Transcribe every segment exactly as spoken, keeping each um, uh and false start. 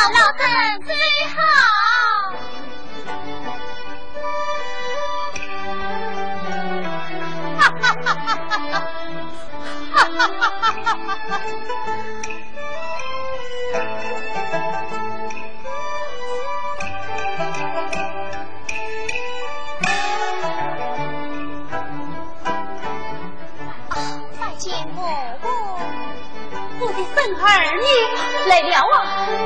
老身最好。哈哈哈哈哈哈！哈哈哈哈哈哈！我的孙儿，你来了啊！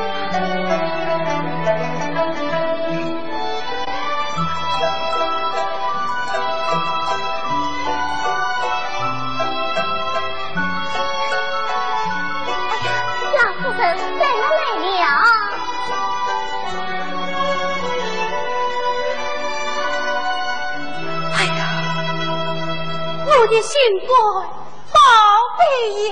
哎呀，老夫人怎么来了？哎呀，我的心肝宝贝呀！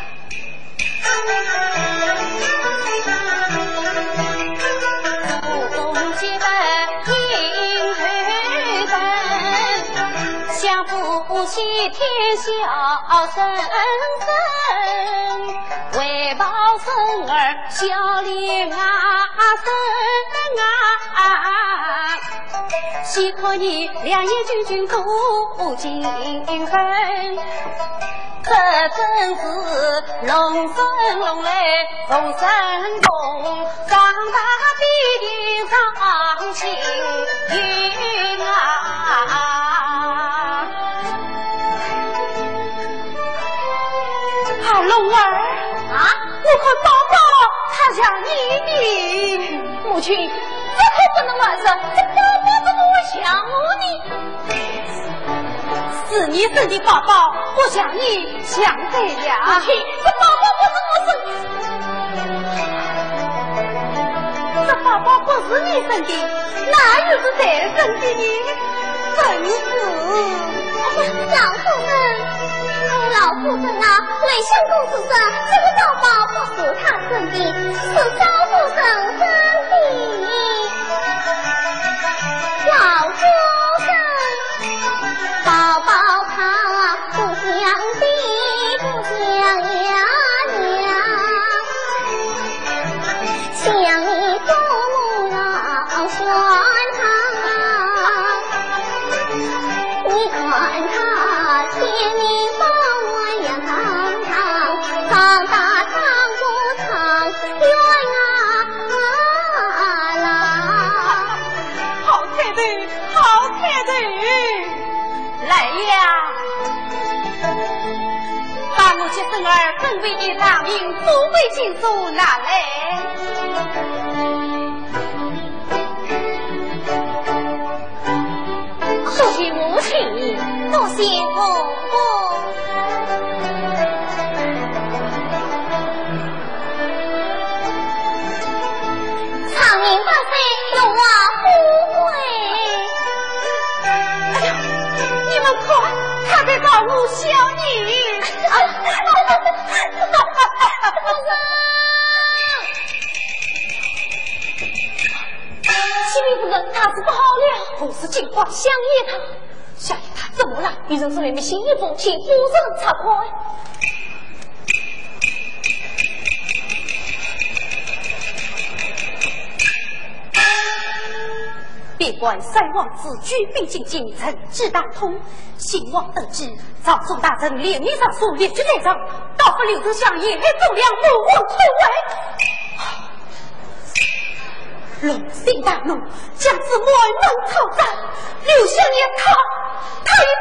不记得银河灯，相夫妻天孝生生，为报孙儿孝恋啊生啊，希可你两眼君君苦尽分。这真是龙生龙来龙生龙，长大必定长青云啊！好龙儿啊，我和宝宝他想你的母亲，这可不能乱说，这宝宝怎么会想我呢？是你生的宝宝，我想你想对了。母亲，这宝宝不是我生的，这宝宝不是你生的，哪有是谁生的呢？真是，老夫人，老夫人啊，为相公主说，这个宝宝不是他生的，是赵夫人生的。老夫人。宝宝他不像爹不像娘娘，像你父母老宣他，你看他天明把我养长长，长大长不长远啊啦！好太太，好太太。来呀！把我家孙儿正为的大名富贵金珠拿来。多谢母亲，多谢婆婆。长命百岁，荣华富贵。看，他在搞我小你。启明夫人，他是不好了，不是尽快相依他。相依他怎么了？你人这里面新衣服，请夫人查看。别怪三王子举兵进京，曾知大通。兴亡得知，赵宋大臣连名上书列举在上，倒不留着相爷，还奏量不无退位。龙心大怒，将此满门抄斩，刘相爷他，他已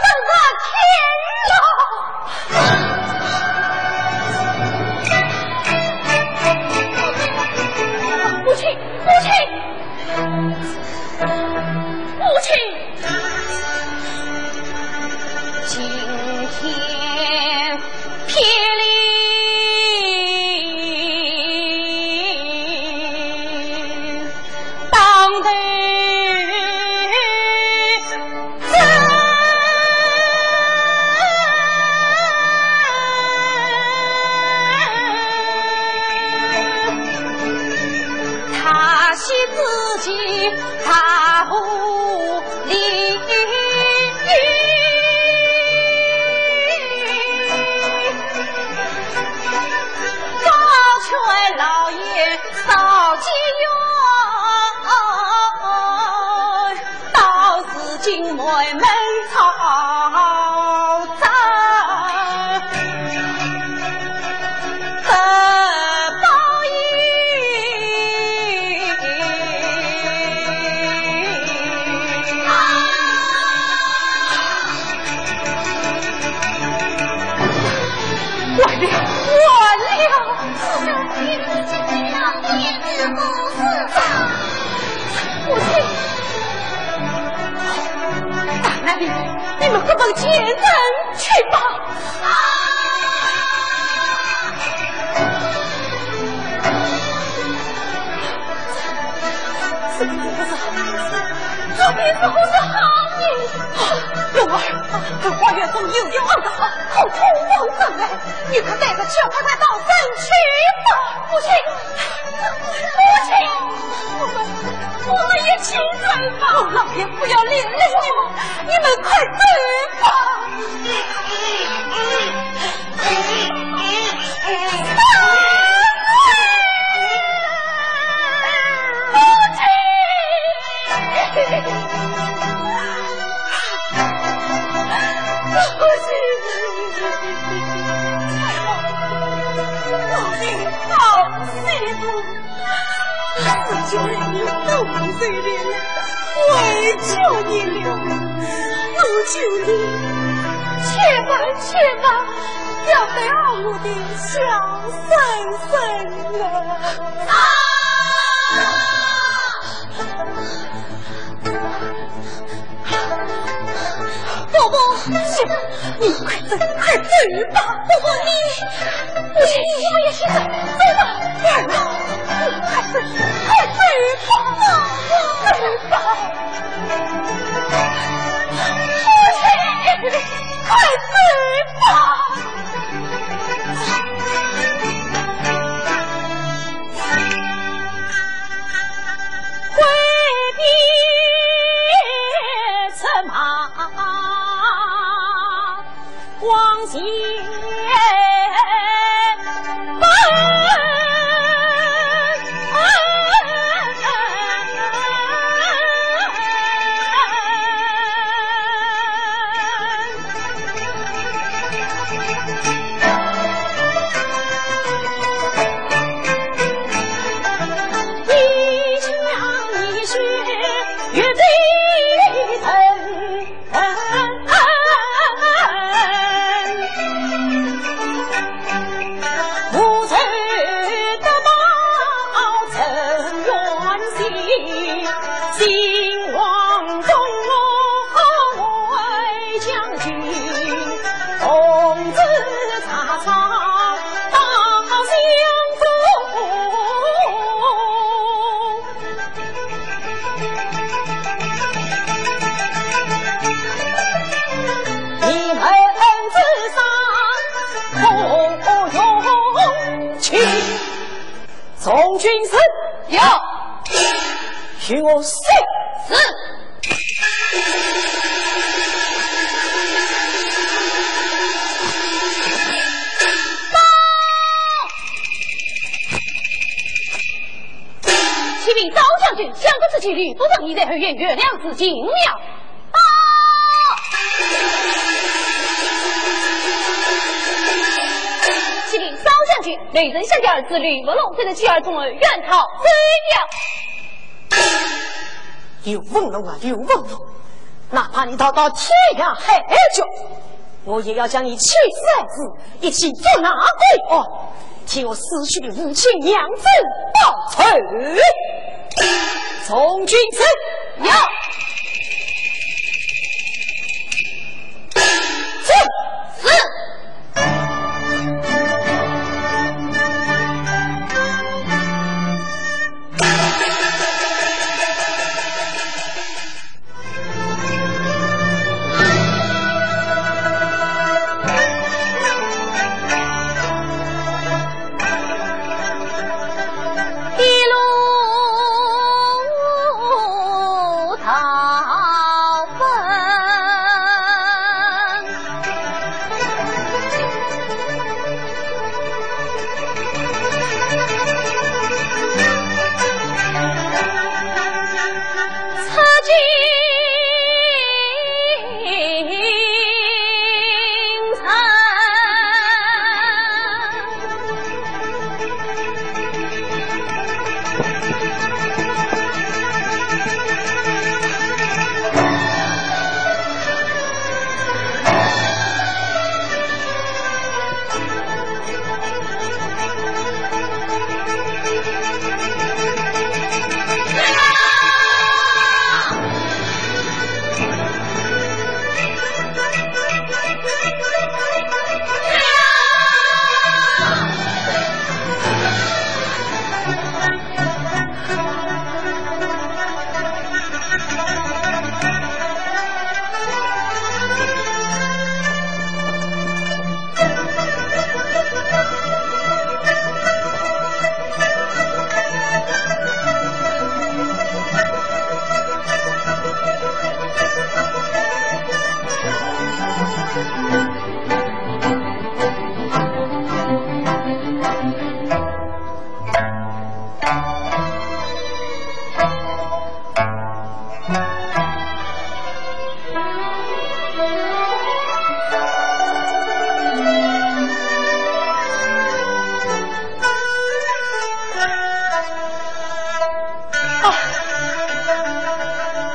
登上天了。母亲，母亲。母亲，今天霹雳当得他惜自己，他不理。高权老爷少几元，到时今门门吵杂。你们各帮前人去吧！啊！这并不是好意思，这并不是好意思。龙儿，这花园中有点忘得好，好通风正来，你可带着小太太到镇去吧。母亲，母亲，我们我们也亲嘴吧。哦，老爷不要连累你们，你们快走吧。求你都随便了，我求你了，我求你，千万千万要得二路的小婶婶了。啊！伯伯，行，你快走，快走吧。伯伯，你，不行，我也是走，走吧，儿子，快走，快走吧，走吧。父亲，快走吧。挥别策马。往前奔，一枪一血越对称。兴亡中为将军，同志查抄大相公。你们之上可用去，从军师有。许我死死！启禀高将军，相国之妻吕部长已在后院月亮子进了。报！启禀高将军，雷人下家儿子吕文龙跟着妻儿从儿远逃追了。刘文龙啊，刘文龙，哪怕你逃到天涯海角，我也要将你妻子儿子一起捉拿归案，替我死去的母亲娘子报仇。从军师有是是。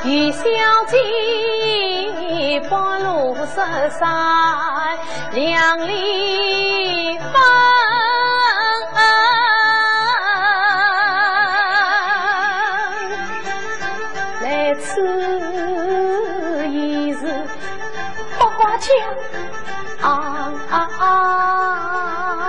与小姐半路失散，两里分。来此已是百花江啊啊啊！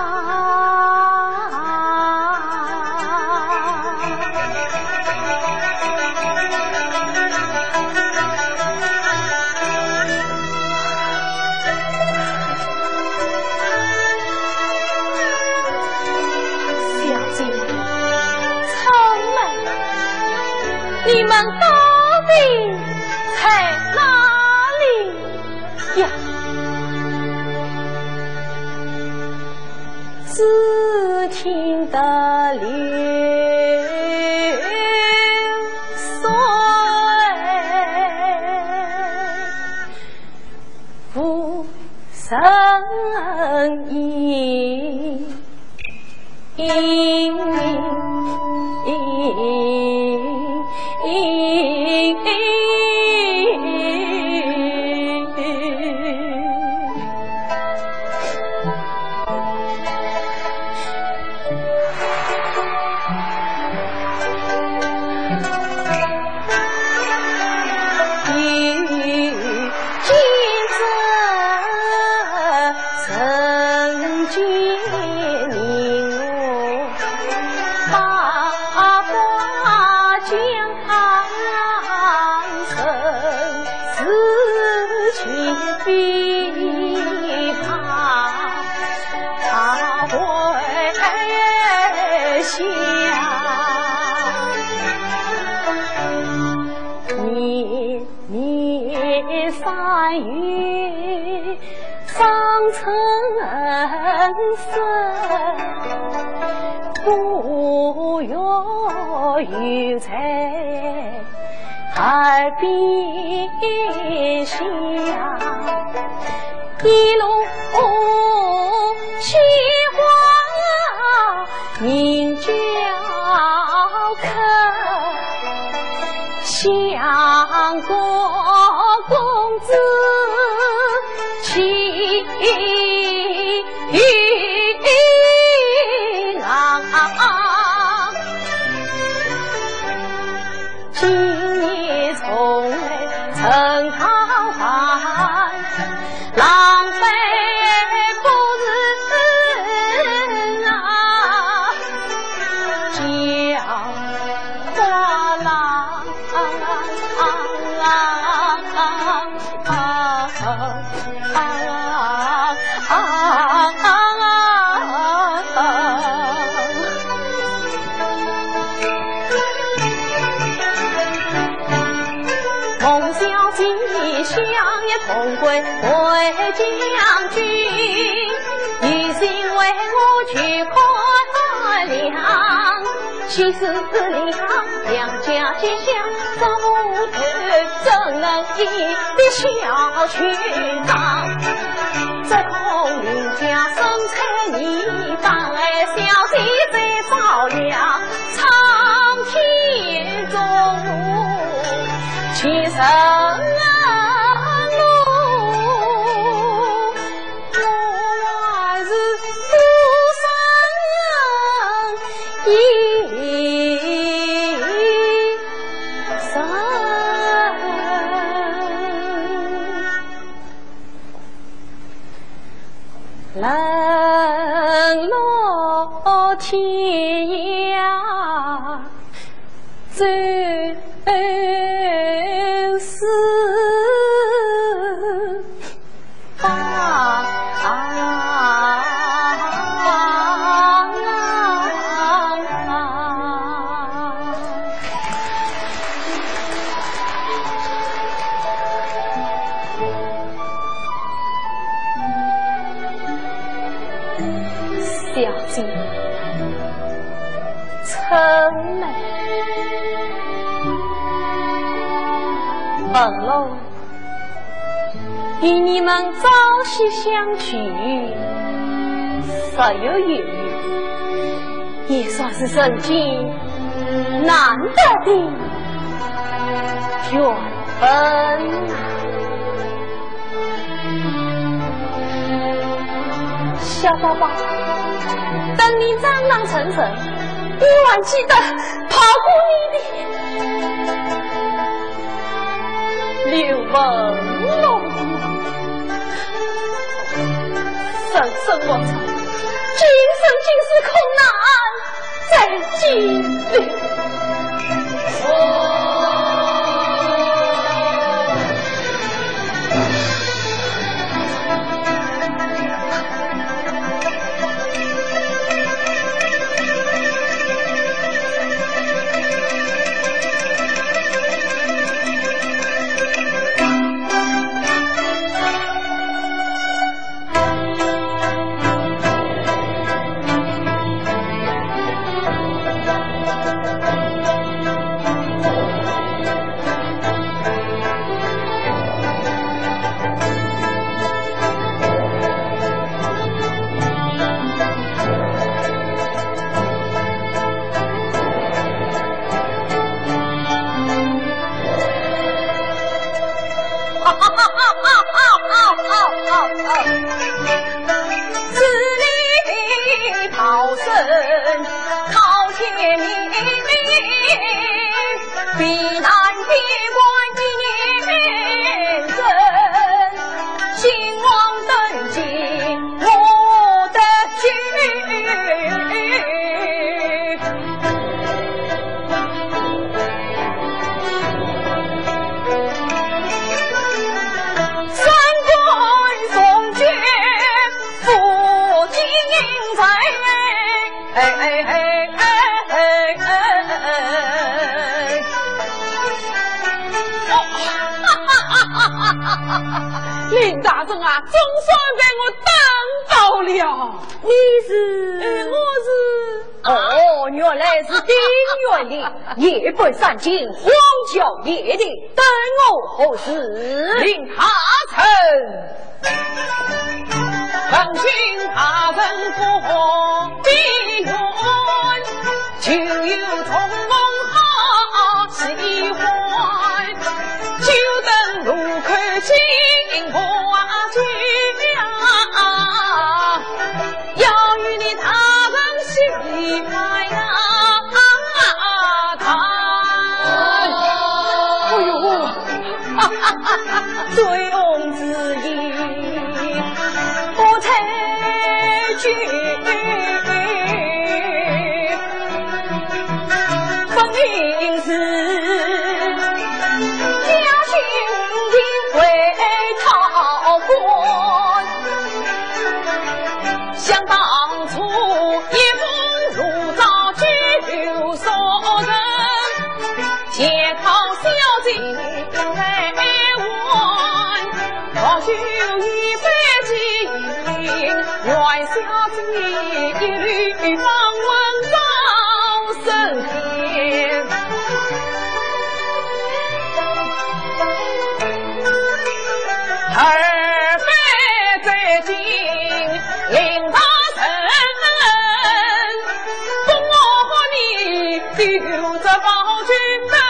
你们到底在哪里呀？只听得流水，无声音。不愿有在海边下，一路鲜花迎娇客，相公公子情意今夜从来曾讨饭，浪费不是啊，叫花郎啊啊啊啊啊！相也同归为将军，一心为我去快粮，其实粮两家结乡，怎怎能一的小群当？这空人家生财你当哎，小姐在照亮苍天中，其实冷落天涯走四方，小姐，春梅，本龙与你们朝夕相聚，实有缘由，也算是人间难得的缘分。小宝宝，等你长大成人，你还记得跑过你的刘文龙吗？生生我操，今生今世空难再见了。林大人啊，总算被我等到了。 你是？ 呃、我是。 哦，原来是丁原的，夜不散尽，荒郊野地，等我何事？ 令他臣，奉行他人过必远，就有从梦好喜欢，就等路口经过去啊，要与你他人喜欢呀他。哎呦，哈哈哈哈！醉翁之意不采菊，分明是家亲的为讨官。想当初一梦如照就所人，借靠小姐来玩，或许一杯敬愿小姐一缕芳温到身边。二杯最近领大人，供我和你留着宝君的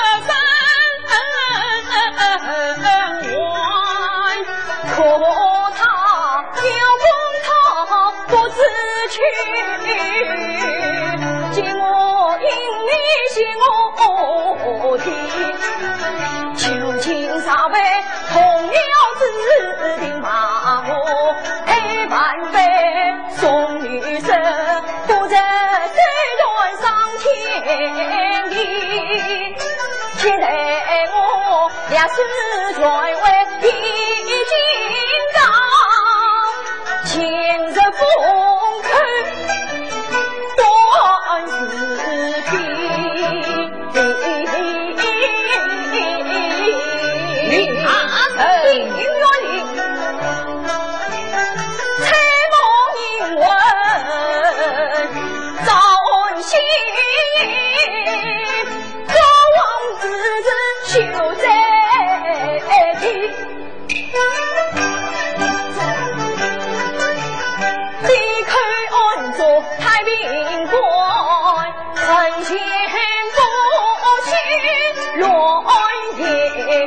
身完，可他要问他不知趣，见我因你嫌我听，究竟啥位同了指定骂我黑半杯送女生，不忍虽然上天地，且待我俩是转为一金刚，今日风口断是非。林大人，林月玲，猜梦英文早恩心，高王之子修在地。离开安坐太平观，臣前不去乱言。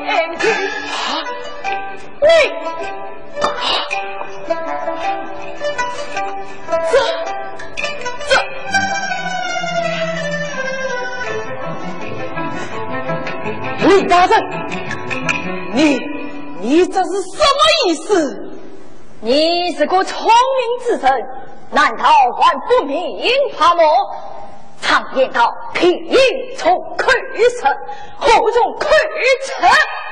李大人，你你这是什么意思？你是个聪明之人，难道还不明白吗？常言道，贫从口出，祸从口出。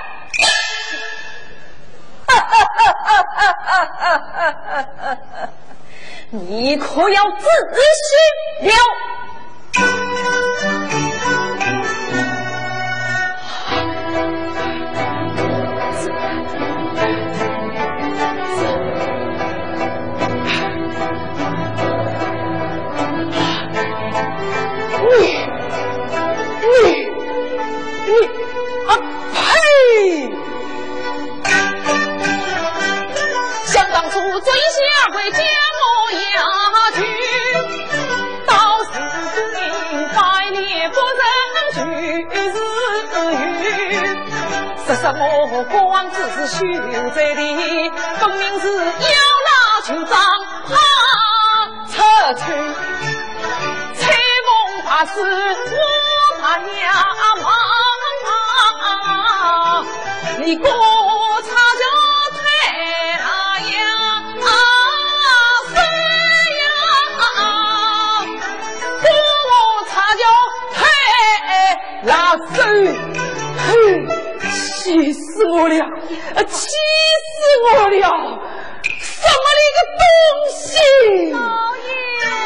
哈哈哈哈哈哈哈哈哈哈！你可要自虚了。你你你啊呸！ 想当初尊下为家母压去，到时君百年不忍去日语。实实我光只是秀才的，分明是要拿酋长怕撤去。大事我怕呀忙，你过差就退了呀谁呀？过差就退了谁？嘿，气死我了！气死我了！什么的一个东西！老爷。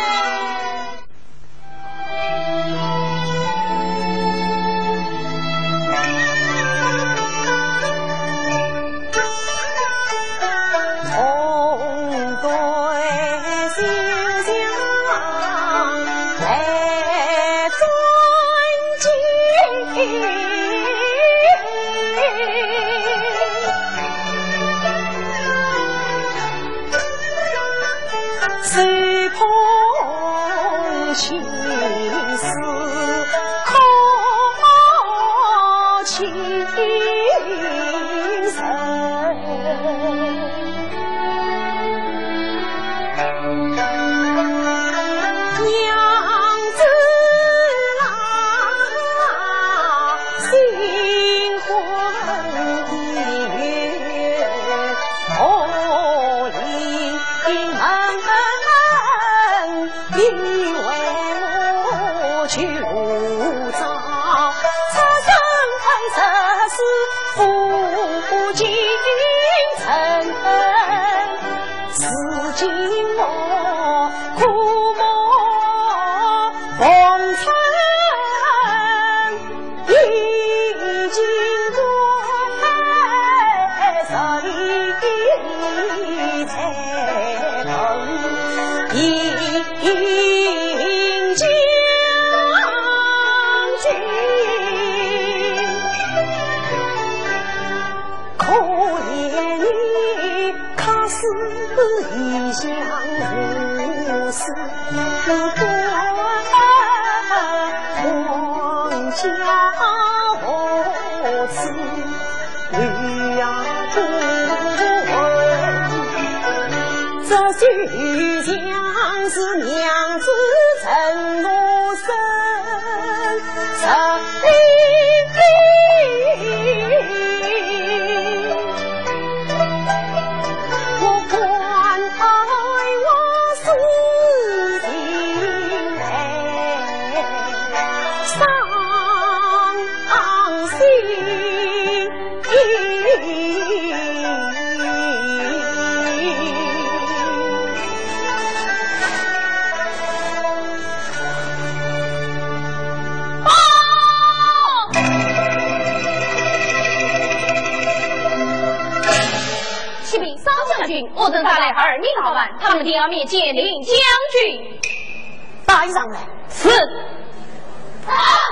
我等带来二名好汉，他们定要灭剑灵将军。 带上来。 是。啊！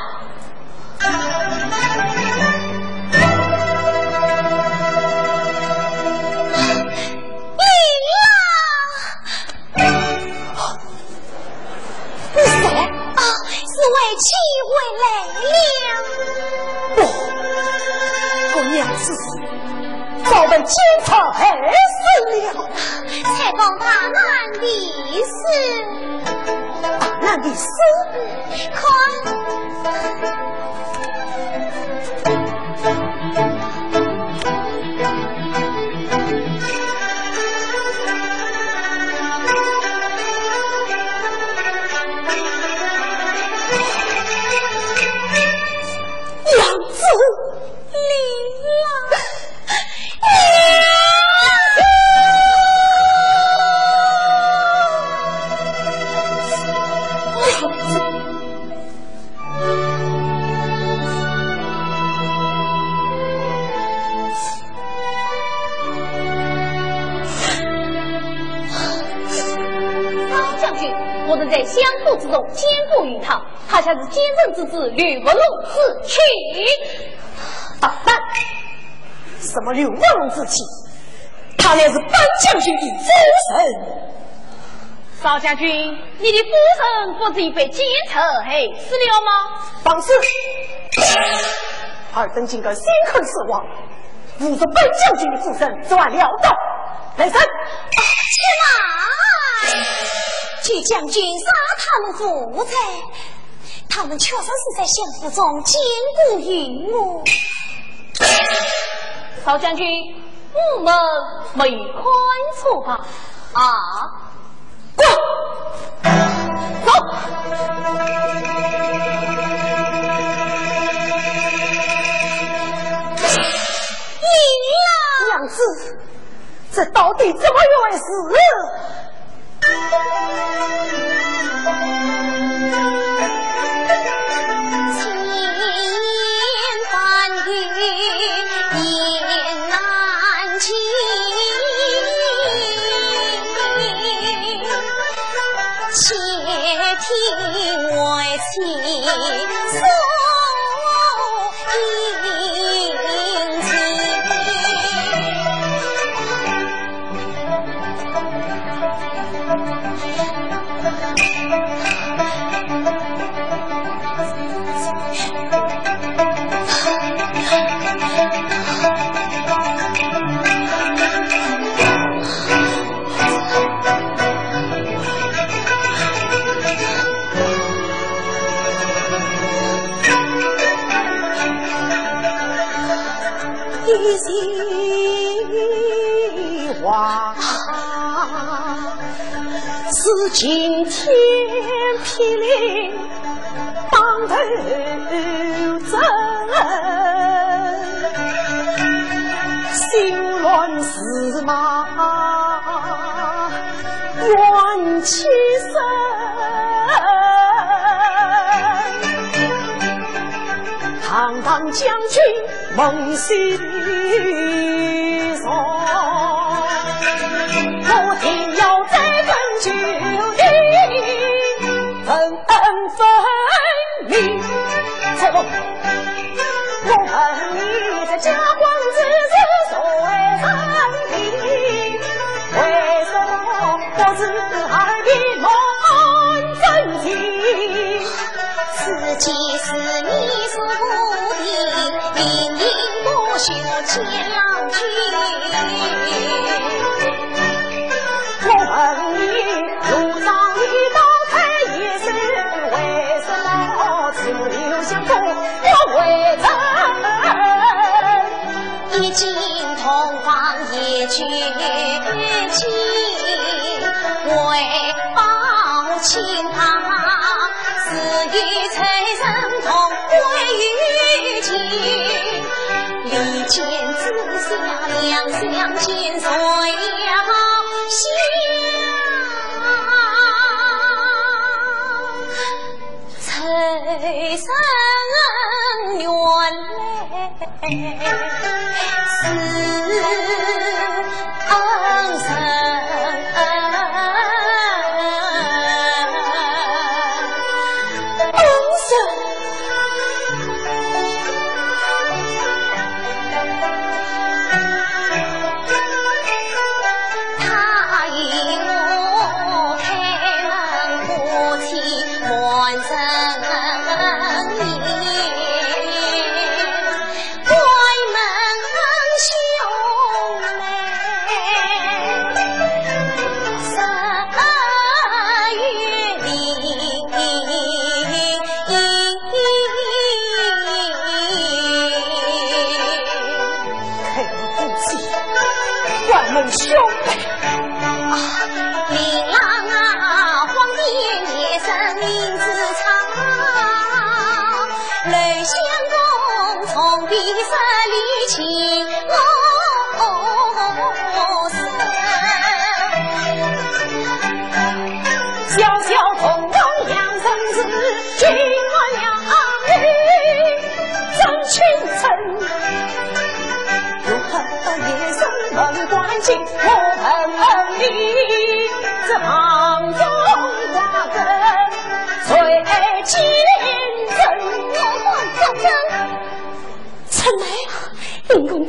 你谁？ 啊，是为妻回来了。 不，我娘子早被奸臣害死了。 才报他难的事。 难的事？ 看。 在相府之中监护于他，他才是监正之子吕文龙之妻。 捣蛋！什么吕文龙之妻？他乃是班将军的夫人。 少将军，你的夫人不是已被奸臣嘿死了吗？ 放肆！二等竟敢心狠手亡，侮辱本将军的夫人，这还了得！来人！ 啊，是哪？据将军杀他们夫子，他们确实是在相府中奸故云母。 少将军，我们没宽恕他啊！ 滚！走！ 赢了！ 娘子，这到底怎么一回事？ 听为妻诉殷勤， 一席话是今天霹雳当头阵，心乱是马怨气深，堂堂将军梦心松，我定要再分九地，分分明。错，我问你这家光之子所谓生平，为什么我是耳鬓蒙真情？ 此即是你所不的明英不朽千郎君。 我问你，路上一道开夜市，为什么只留下风我为真？ 一经同房也绝情，为报亲他。死于财神同归于尽，离间之下两相牵，谁要想财神原来是恩神。 兄弟啊，琳琅啊，皇帝也生名字长，雷相公从比色离情哦生， 小小同王养生子，君我两女争群臣。如何夜深门关紧，我恨你这行中瓜葛。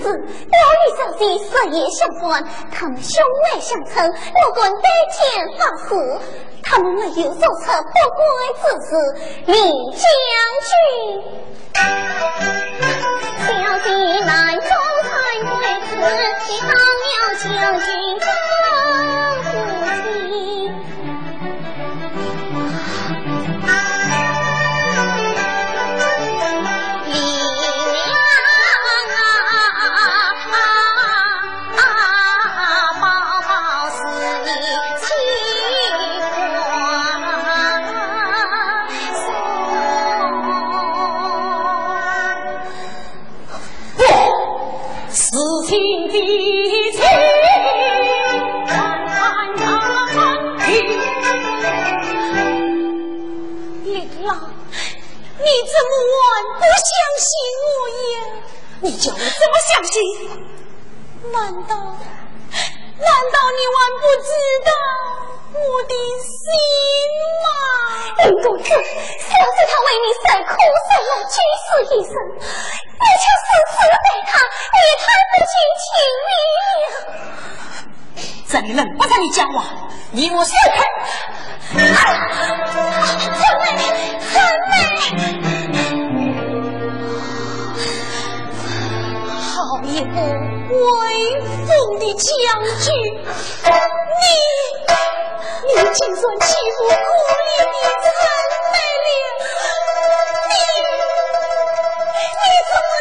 子，表里小弟色也相关，他们兄妹相称，我管对天发誓，他们没有做错不轨之事。李将军，小弟难中才为此，你当了将军当父亲。 你这么晚不相信我呀？你叫我怎么相信？难道难道你还不知道我的心吗？ 林公子，小子他为你受苦受难，九死一生，你却死死对他，也太不近情理了。 这里人不让你讲话，你我闪开！ 三妹，三妹， 好一个威风的将军！你，你竟算欺负可怜的三妹了！你，你怎么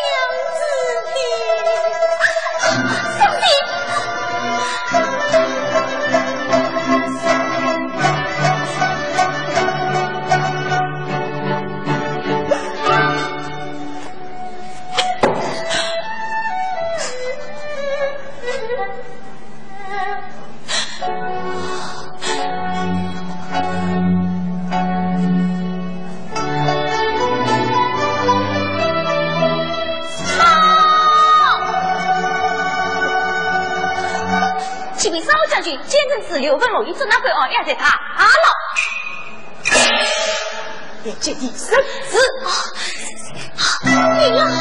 这样子的？ 三弟。 启禀少将军，监正使刘文某一直拿回二压在他阿了， 也见一生死！你呀！